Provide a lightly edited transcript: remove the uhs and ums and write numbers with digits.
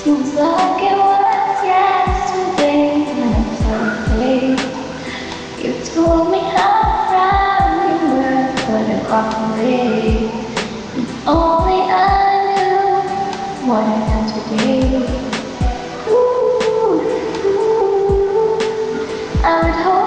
Seems like it was yesterday when I saw your face. You told me how proud you were, but it walked away. If only I knew what I know today. Ooh, ooh, I would hope